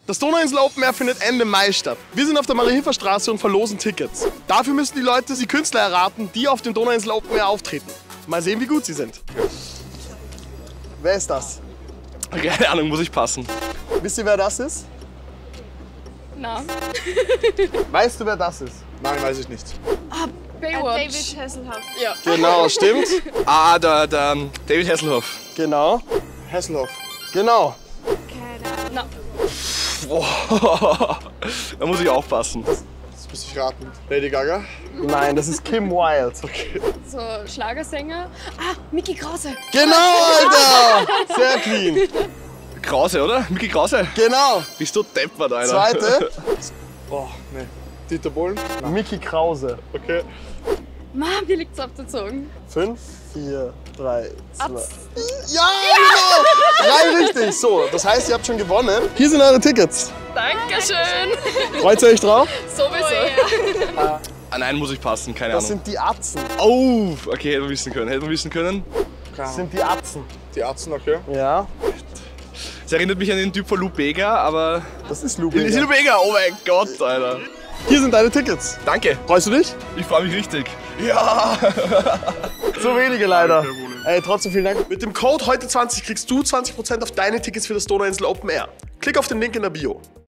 Das Donauinsel Open Air findet Ende Mai statt. Wir sind auf der Marie-Hilfer-Straße und verlosen Tickets. Dafür müssen die Leute die Künstler erraten, die auf dem Donauinsel Open Air auftreten. Mal sehen, wie gut sie sind. Wer ist das? Keine Ahnung, muss ich passen. Wisst ihr, wer das ist? Na. Weißt du, wer das ist? Nein, weiß ich nicht. Baywatch. David Hasselhoff. Ja. Genau, stimmt. Der David Hasselhoff. Genau. Hasselhoff. Genau. Na. Boah. Da muss ich aufpassen. Das müsste ich raten. Lady Gaga? Nein, das ist Kim Wilde. Okay. So Schlagersänger. Mickey Krause. Genau, Alter! Sehr clean. Krause, oder? Micky Krause? Genau. Bist du deppert, Alter. Zweite, Oh, nee. Dieter Bohlen? Mickey Krause. Okay. Mann, mir liegt's auf der Zunge. 5, 4, 3, 2. Atz. Ja, genau! 3 richtig. So, das heißt, ihr habt schon gewonnen. Hier sind eure Tickets. Dankeschön. Freut ihr euch drauf? Sowieso. Nein, muss ich passen, keine Das Ahnung. sind die Atzen. Oh, okay, hätten wir wissen können. Keine Das Ahnung. sind die Atzen. Die Atzen, okay. Ja, Es erinnert mich an den Typ von Lou Bega, aber... das ist Ist Lubega. Lou Bega? Oh mein Gott, Alter. Hier sind deine Tickets. Danke. Freust du dich? Ich freue mich richtig. Ja. So wenige leider. Ey, trotzdem vielen Dank. Mit dem Code heute 20 kriegst du 20% auf deine Tickets für das Donauinsel Open Air. Klick auf den Link in der Bio.